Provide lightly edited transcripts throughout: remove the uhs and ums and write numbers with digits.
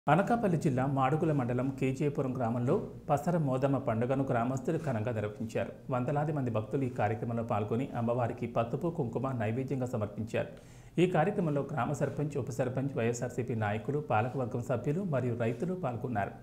అనకాపల్లి జిల్లా మాడుగుల మండలం కేజీపురం గ్రామంలో పసర మోదమ్మ పండుగను గ్రామస్తులు ఘనంగా నిర్వహించారు. వందలాది మంది భక్తులు ఈ కార్యక్రమంలో పాల్గొని అమ్మవారికి పసుపు కుంకుమ నైవేద్యంగా సమర్పించారు. ఈ కార్యక్రమంలో గ్రామ సర్పంచ్, ఉప సర్పంచ్, వైఎస్ఆర్సీపీ నాయకులు, పాలకవర్గం సభ్యులు మరియు రైతులు పాల్గొన్నారు.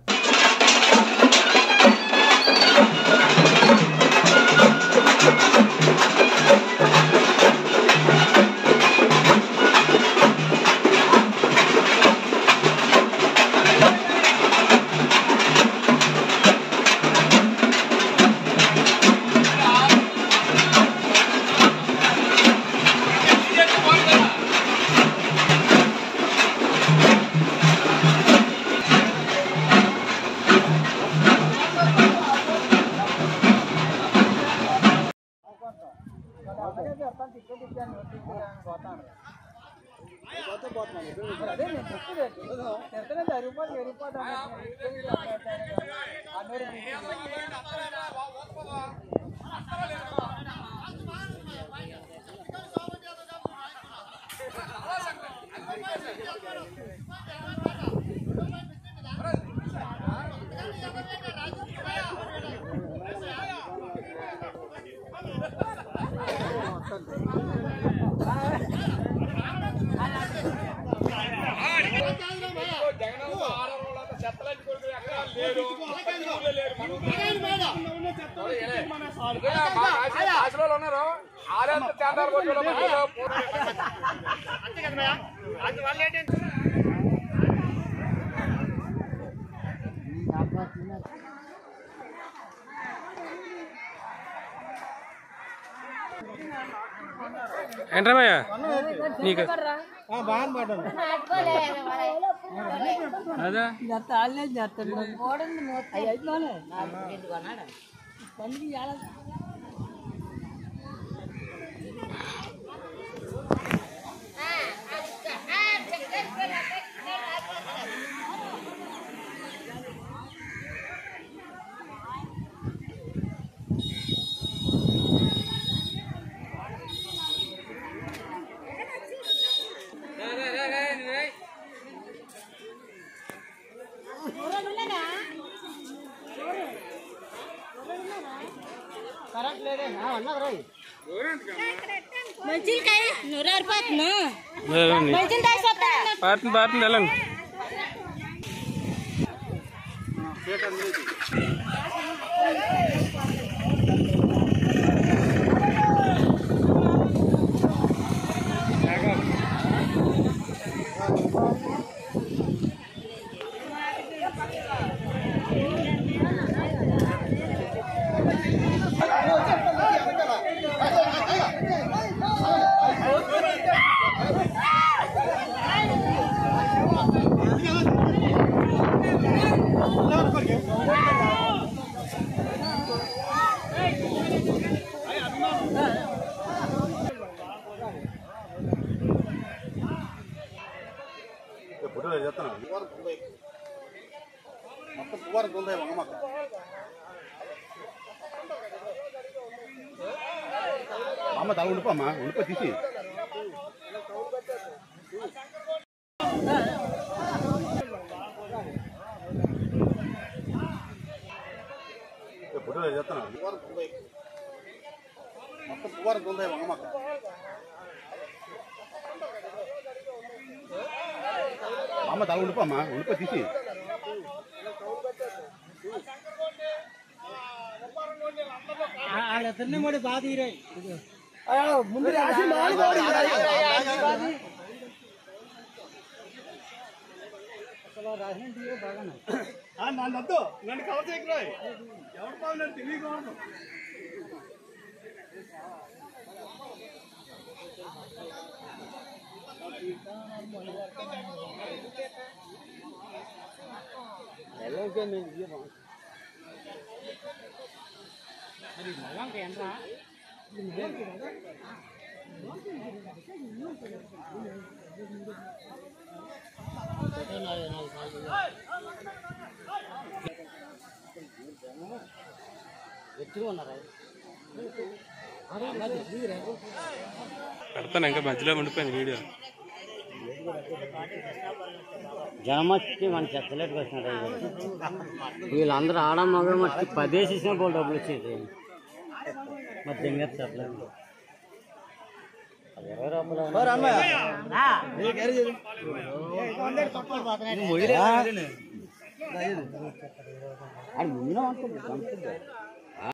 ఏంటమ్మయ్య నీకు అదా పారుతుంది వెళ్ళండి. అమ్మ తల ఉండిపోమ్మా, ఉండిపో తీసి ఫోటో చేస్తాను. మొత్తం పువ్వారం తొందర అమ్మక్క అమ్మ తల ఉండిపోమ్మా, ఉండిపో తీసి ఆడతన్ని మడి బాధ ఇరాయి ముందు నన్ను నన్ను కవర్ చేయకురాయి ఎవరు బాగున్నారు తెలియకూడదు. పెడతాను ఇంకా మధ్యలో ఉండిపోయింది వీడియో. జనం మట్టి మన చెత్తలేటుకు వచ్చినారు వీళ్ళందరూ ఆడ మగ మట్టి 10 వేసేసినా పోలు డబ్బులు వచ్చేది మరి దింగేది చెప్పలేదు 20 రూపాయలు